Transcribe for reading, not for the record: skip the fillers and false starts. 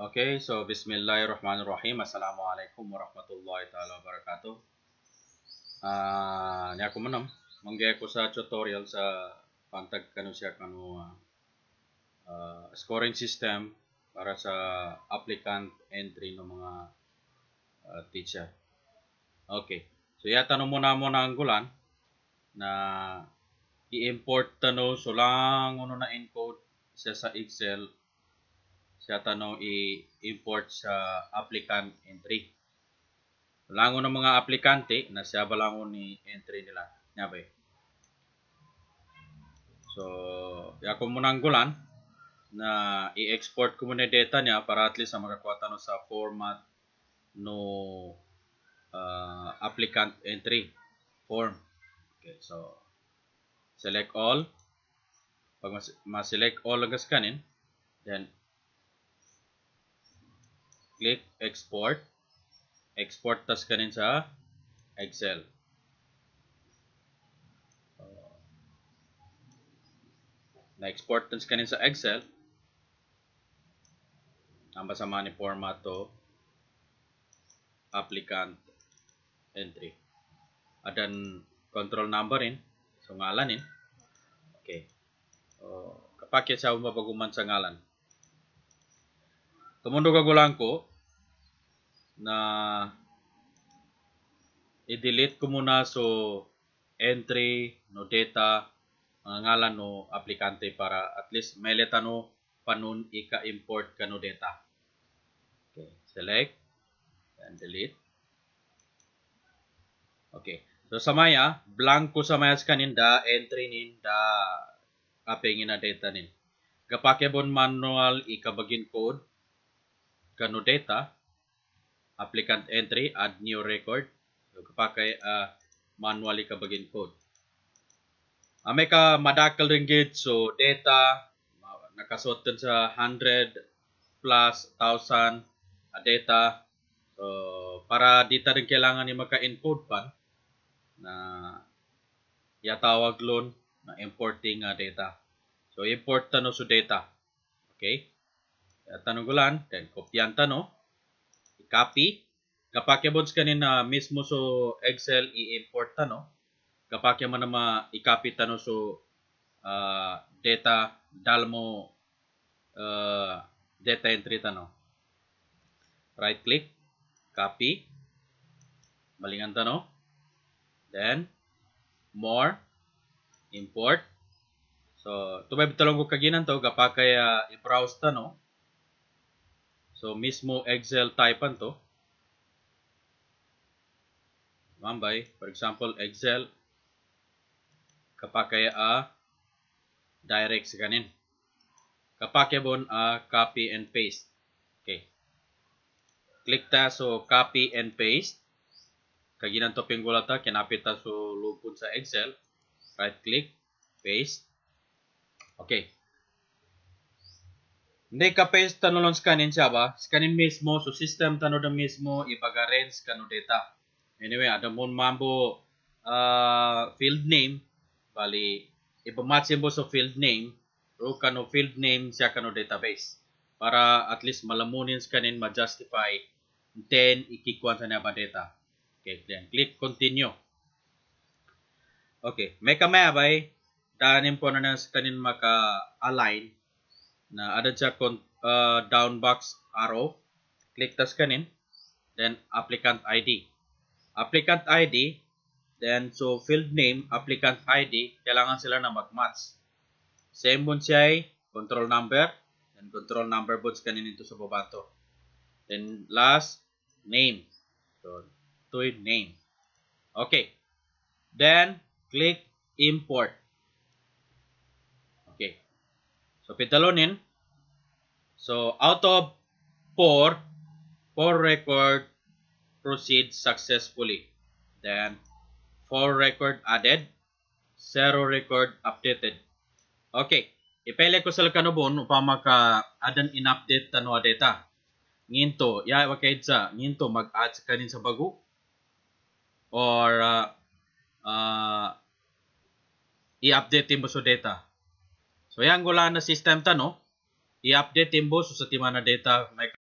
Okay, so Bismillahirrahmanirrahim. Assalamualaikum warahmatullahi taala wabarakatuh. Nya ko manam manggaya ko sa tutorial sa pantag kanu siya kanu scoring system para sa applicant entry ng mga teacher. Okay. So yata no muna mo na ang gulan na i-import tano so lang uno na encode siya sa Excel siya tanong i-import sa applicant entry. Lango ng mga aplikante na siya balangon ni entry nila. Nyabe. So, yakong muna ang gulan na i-export ko muna data niya para at least makakuha no sa format no applicant entry form. Okay, so select all. Pag ma-select all ang kanin, then click export. Export tas kanin sa Excel. Na-export tas kanin sa Excel. Ang basama ni format to applicant entry. Adan control number in. So ngalan in. Okay. Kapakit sa mabaguman sa ngalan. Tumundo kagulang ko na i-delete ko muna so entry no data mga ngalan no aplikante para at least may leta no panun ika-import ka no data. Okay, select and delete. Okay, so sa maya blanco sa maya kanin da entry nin da apengin na data nin. Kapake bon manual ikabagin code kano data applicant entry add new record so kapakay manually kabagin code may ka madakal rin gid so data nakasuot sa 100 plus 1000 data so para dita rin kailangan ni maka-encode pa na yatawag lon na importing data so import tano so data okay tanugulan, then kopyan tano, i-copy, kapag yabods kanina mismo so Excel i-import tano, kapag yaman na i-copy tano so data dalmo data entry tano. Right click, copy, balingan tano, then more, import. So, tubay bitalong ko kaginan to, kapag kaya i-browse tano, so, mismo Excel typean to. Mambay, for example, Excel. Kapag kaya direct sa kanin. Kapag kaya bon copy and paste. Okay. Click ta so copy and paste. Kaginan to pinggula ta, kinapit ta so lupon sa Excel. Right click, paste. Okay. Hindi ka-paste tanulong scanin siya ba? Scanin mismo, so system tanong na mismo, ipag-arrange kano data. Anyway, ada mo mambo field name, bali, ipamatch mo sa field name, o kano field name siya kano database. Para at least malamunin scanin, ma-justify, then ikikuan sa niya ba data. Okay, then click continue. Okay, may kamaya bay, dahanin po na scanin maka-align, na ada siya down box arrow, click tas kanin, then applicant ID. Applicant ID, then so field name, applicant ID, kailangan sila na mag-match. Same bun siya control number, then control number buns kanin ito sa babato. Then last, name. So, to name. Okay. Then, click import. Okay. So, pitalonin. So, out of 4 record proceed successfully. Then, 4 record added, 0 record updated. Okay. Ipele ko sa kanubon upama ka adan in-update tano data. Nginto, ya wakay sa nginto mag-add sa kanin sa bago or i-update mo sa data. So, yan gula na system tano, i-update mo so sa timana data may